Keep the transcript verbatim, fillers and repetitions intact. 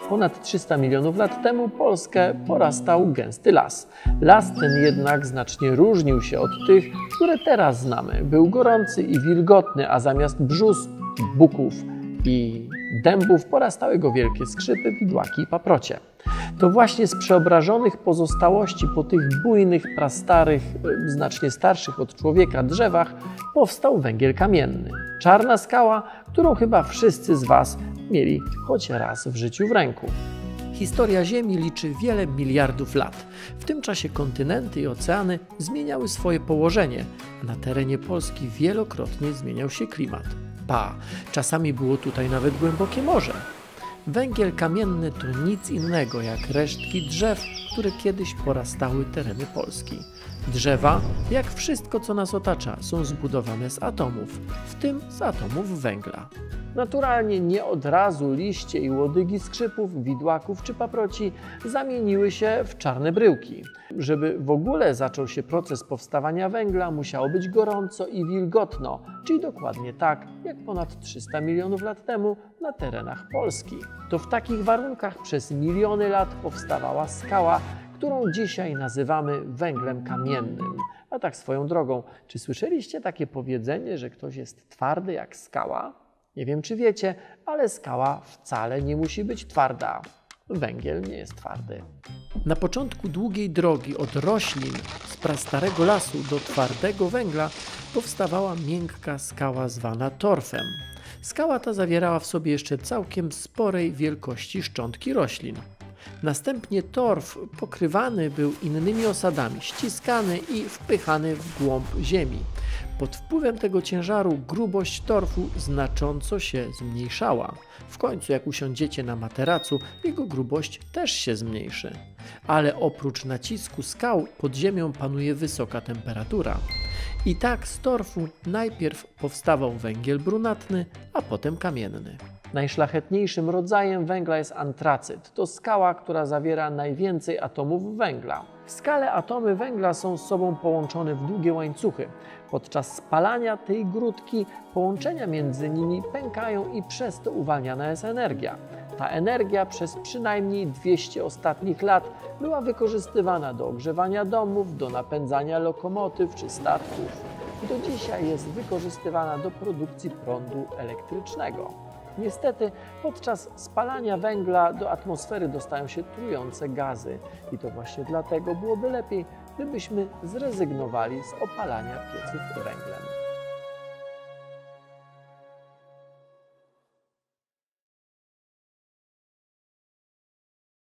Ponad trzysta milionów lat temu Polskę porastał gęsty las. Las ten jednak znacznie różnił się od tych, które teraz znamy. Był gorący i wilgotny, a zamiast brzus, buków i dębów porastały go wielkie skrzypy, widłaki i paprocie. To właśnie z przeobrażonych pozostałości po tych bujnych, prastarych, znacznie starszych od człowieka drzewach powstał węgiel kamienny. Czarna skała, którą chyba wszyscy z Was mieli choć raz w życiu w ręku. Historia Ziemi liczy wiele miliardów lat. W tym czasie kontynenty i oceany zmieniały swoje położenie, a na terenie Polski wielokrotnie zmieniał się klimat. Ba, czasami było tutaj nawet głębokie morze. Węgiel kamienny to nic innego jak resztki drzew, które kiedyś porastały tereny Polski. Drzewa, jak wszystko co nas otacza, są zbudowane z atomów, w tym z atomów węgla. Naturalnie nie od razu liście i łodygi skrzypów, widłaków czy paproci zamieniły się w czarne bryłki. Żeby w ogóle zaczął się proces powstawania węgla, musiało być gorąco i wilgotno, czyli dokładnie tak jak ponad trzysta milionów lat temu na terenach Polski. To w takich warunkach przez miliony lat powstawała skała, którą dzisiaj nazywamy węglem kamiennym. A tak swoją drogą, czy słyszeliście takie powiedzenie, że ktoś jest twardy jak skała? Nie wiem, czy wiecie, ale skała wcale nie musi być twarda. Węgiel nie jest twardy. Na początku długiej drogi od roślin z prastarego lasu do twardego węgla powstawała miękka skała zwana torfem. Skała ta zawierała w sobie jeszcze całkiem sporej wielkości szczątki roślin. Następnie torf pokrywany był innymi osadami, ściskany i wpychany w głąb ziemi. Pod wpływem tego ciężaru grubość torfu znacząco się zmniejszała. W końcu jak usiądziecie na materacu, jego grubość też się zmniejszy. Ale oprócz nacisku skał pod ziemią panuje wysoka temperatura. I tak z torfu najpierw powstawał węgiel brunatny, a potem kamienny. Najszlachetniejszym rodzajem węgla jest antracyt. To skała, która zawiera najwięcej atomów węgla. W skale atomy węgla są z sobą połączone w długie łańcuchy. Podczas spalania tej grudki połączenia między nimi pękają i przez to uwalniana jest energia. Ta energia przez przynajmniej dwieście ostatnich lat była wykorzystywana do ogrzewania domów, do napędzania lokomotyw czy statków. Do dzisiaj jest wykorzystywana do produkcji prądu elektrycznego. Niestety podczas spalania węgla do atmosfery dostają się trujące gazy i to właśnie dlatego byłoby lepiej, gdybyśmy zrezygnowali z opalania pieców węglem.